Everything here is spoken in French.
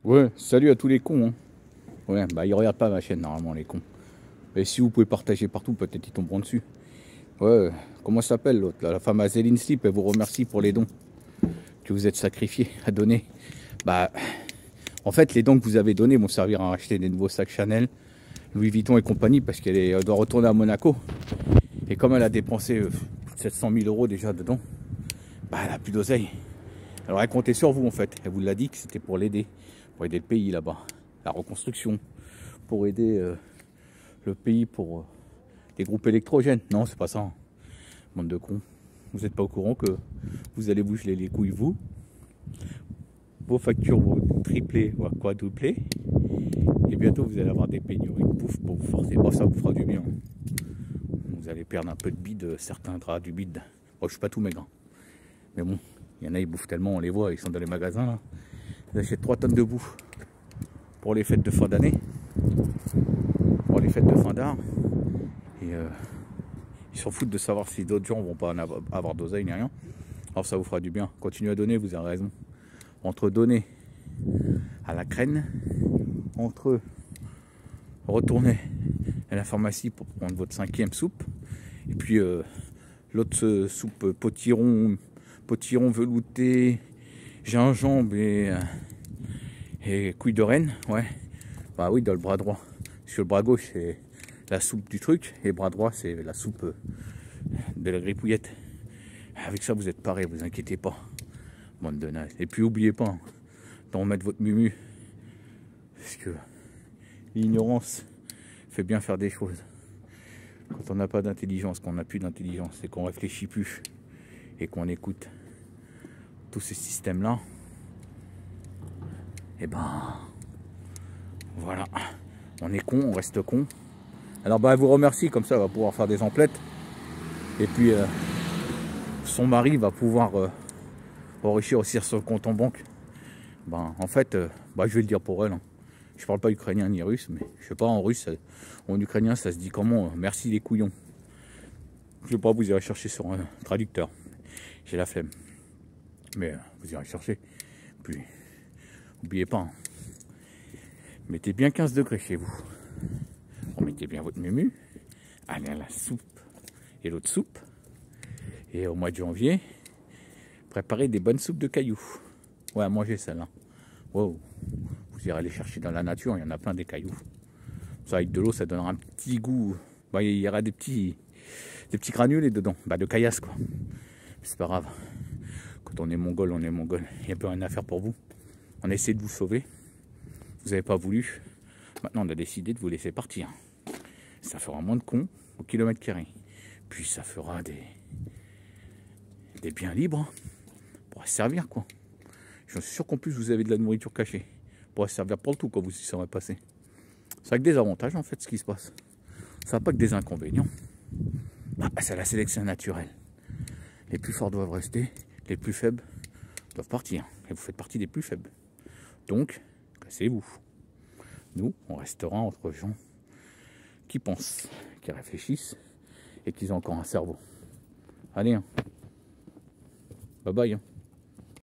Ouais, salut à tous les cons, hein. Ouais, bah ils regardent pas ma chaîne normalement les cons. Et si vous pouvez partager partout, peut-être ils tomberont dessus. Ouais, comment ça s'appelle l'autre là, la femme à Zéline Slip, elle vous remercie pour les dons que vous êtes sacrifiés à donner. Bah, en fait, les dons que vous avez donnés vont servir à acheter des nouveaux sacs Chanel, Louis Vuitton et compagnie, parce qu'elle doit retourner à Monaco. Et comme elle a dépensé plus de 700 000 euros déjà dedans, bah elle a plus d'oseille. Alors elle comptait sur vous en fait. Elle vous l'a dit que c'était pour l'aider, pour aider le pays là-bas, la reconstruction, pour aider le pays pour des groupes électrogènes. Non, c'est pas ça, hein. Bande de cons. Vous n'êtes pas au courant que vous allez vous geler les couilles, vous. Vos factures vont tripler, voire quadrupler. Et bientôt, vous allez avoir des pénuries de bouffe pour vous forcer. Bon, ça vous fera du bien. Vous allez perdre un peu de bide, certains draps du bide. Bon, je suis pas tout maigre, hein. Mais bon, il y en a, ils bouffent tellement, on les voit, ils sont dans les magasins là. Ils achètent 3 tonnes de bouffe pour les fêtes de fin d'année, pour les fêtes de fin d'art. Et ils s'en foutent de savoir si d'autres gens vont pas en avoir d'oseille ni rien. Alors ça vous fera du bien. Continuez à donner, vous avez raison. Entre donner à la crène, entre retourner à la pharmacie pour prendre votre 5e soupe, et puis l'autre soupe potiron velouté, gingembre et couilles de reine, ouais. Bah oui, dans le bras droit. Sur le bras gauche, c'est la soupe du truc, et le bras droit, c'est la soupe de la gripouillette. Avec ça, vous êtes parés, vous inquiétez pas. Bande de nazes. Et puis, n'oubliez pas d'en remettre votre mumu. Parce que l'ignorance fait bien faire des choses. Quand on n'a pas d'intelligence, qu'on n'a plus d'intelligence, et qu'on réfléchit plus, et qu'on écoute tous ces systèmes-là, et ben, voilà. On est con, on reste con. Alors, bah, elle vous remercie, comme ça, elle va pouvoir faire des emplettes. Et puis, son mari va pouvoir enrichir aussi sur le compte en banque. Ben, en fait, bah, je vais le dire pour elle, hein. Je parle pas ukrainien ni russe, mais je sais pas, en russe, en ukrainien, ça se dit comment? Merci les couillons. Je sais pas, vous irez chercher sur un traducteur. J'ai la flemme. Mais vous irez chercher. Puis, n'oubliez pas, hein, mettez bien 15 degrés chez vous. Remettez bien votre mumu. Allez à la soupe et l'autre soupe. Et au mois de janvier, préparez des bonnes soupes de cailloux. Ouais, à manger celle-là. Wow. Vous irez les chercher dans la nature, il y en a plein des cailloux. Ça, avec de l'eau, ça donnera un petit goût. Bah, il y aura des petits granulés dedans. Bah, de caillasse, quoi. C'est pas grave. Quand on est mongol, on est mongol. Il n'y a plus rien à faire pour vous. On a essayé de vous sauver. Vous n'avez pas voulu. Maintenant, on a décidé de vous laisser partir. Ça fera moins de cons au kilomètre carré. Puis, ça fera des biens libres pour se servir, quoi. Je suis sûr qu'en plus, vous avez de la nourriture cachée. Pour se servir pour le tout quand vous y serez passé. Ça a que des avantages, en fait, ce qui se passe. Ça n'a pas que des inconvénients. Ah, c'est la sélection naturelle. Les plus forts doivent rester, les plus faibles doivent partir. Et vous faites partie des plus faibles. Donc, cassez-vous. Nous, on restera entre gens qui pensent, qui réfléchissent et qui ont encore un cerveau. Allez, hein. Bye bye, hein.